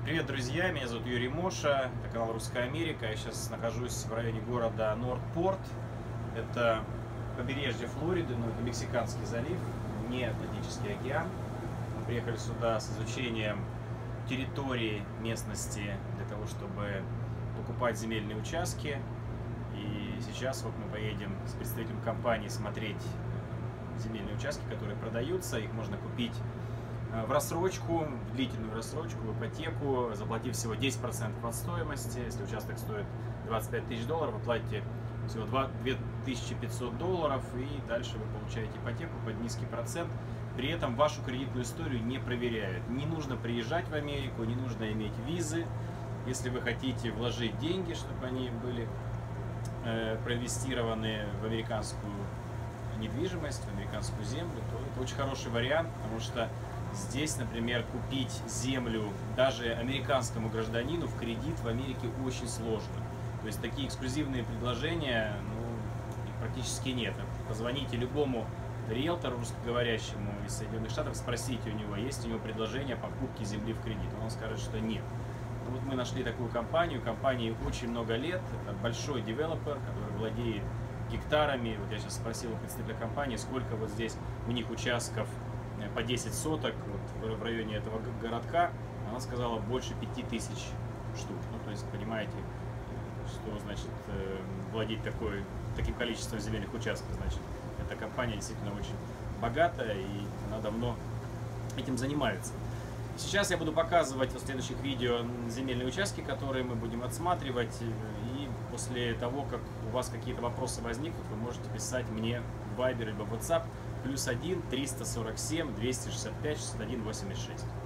Привет, друзья! Меня зовут Юрий Моша, это канал Русская Америка. Я сейчас нахожусь в районе города Норт-Порт. Это побережье Флориды, но это Мексиканский залив, не Атлантический океан. Мы приехали сюда с изучением территории местности для того, чтобы покупать земельные участки. И сейчас вот мы поедем с представителем компании смотреть земельные участки, которые продаются. Их можно купить в рассрочку, в длительную рассрочку, в ипотеку, заплатив всего 10% от стоимости. Если участок стоит $25 тысяч, вы платите всего $2500, и дальше вы получаете ипотеку под низкий процент. При этом вашу кредитную историю не проверяют. Не нужно приезжать в Америку, не нужно иметь визы. Если вы хотите вложить деньги, чтобы они были проинвестированы в американскую недвижимость, в американскую землю, то это очень хороший вариант, потому что здесь, например, купить землю даже американскому гражданину в кредит в Америке очень сложно. То есть такие эксклюзивные предложения, их практически нет. Позвоните любому риэлтору русскоговорящему из Соединенных Штатов, спросите у него, есть у него предложение о покупке земли в кредит. Он скажет, что нет. Но вот мы нашли такую компанию. Компании очень много лет. Это большой девелопер, который владеет гектарами. Вот я сейчас спросил у представителя компании, сколько вот здесь у них участков по 10 соток вот в районе этого городка. Она сказала больше 5000 штук. Ну, то есть, понимаете, что значит владеть таким количеством земельных участков. Значит, эта компания действительно очень богатая, и она давно этим занимается. Сейчас я буду показывать в следующих видео земельные участки, которые мы будем отсматривать. И после того, как у вас какие-то вопросы возникнут, вы можете писать мне в Viber либо в WhatsApp +1 347 265 61 86.